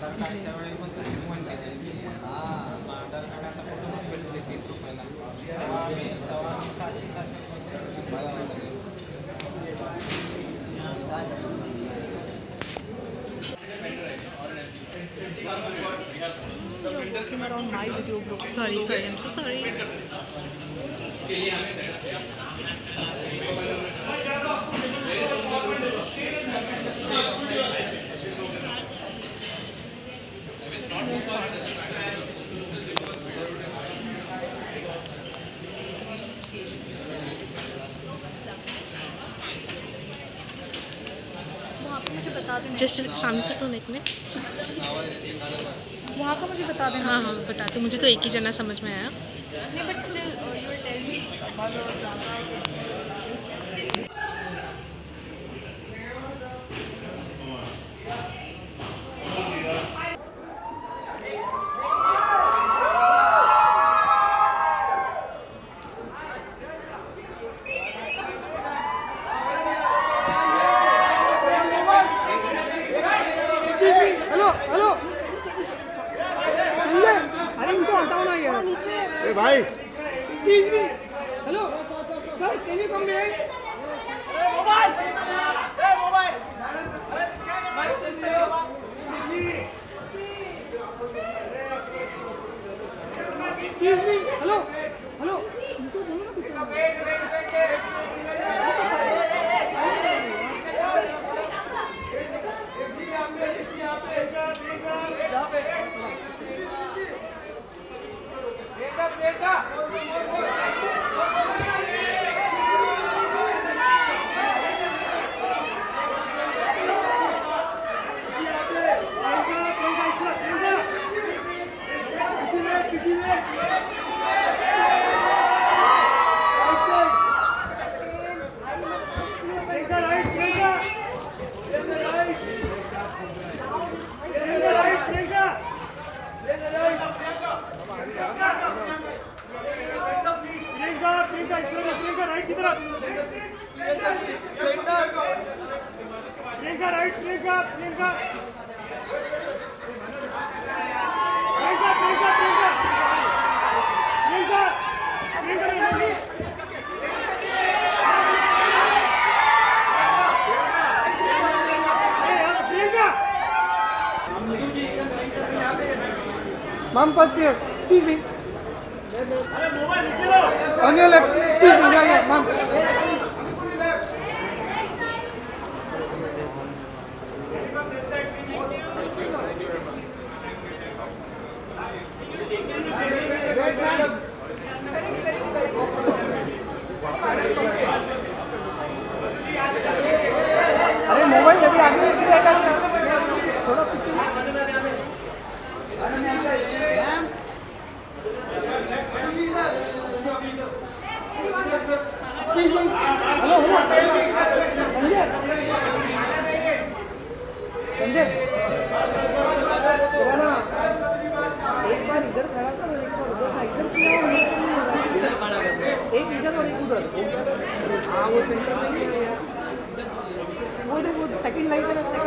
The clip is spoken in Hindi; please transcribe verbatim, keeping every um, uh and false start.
Around my video blog. Sorry, sorry, I'm so sorry. मुझे बता दें जस्ट सामने से तो एक मिनट वहाँ का मुझे बता दें। हाँ हाँ बता दो, मुझे तो एक ही जना समझ में आया। नहीं but still you will tell me. Hey, bhai. Excuse me. Hello. Sir, can you come here? Hey, mobile. Hey, mobile. Excuse me. Hello. Hello. Wait, wait, wait. Mom, first here. Excuse me. On your left. Excuse me. Yeah, yeah, mom. अरे मोबाइल अभी आगे थोड़ा पीछे। Excuse me. Hello, hello. Sanjay. Sanjay. तेरा ना एक बार इधर खड़ा करो, एक बार उधर ना, इधर क्यों? एक इधर और एक उधर। हाँ वो सेंटर में ही है यार। वो देखो सेकंड लाइन है ना।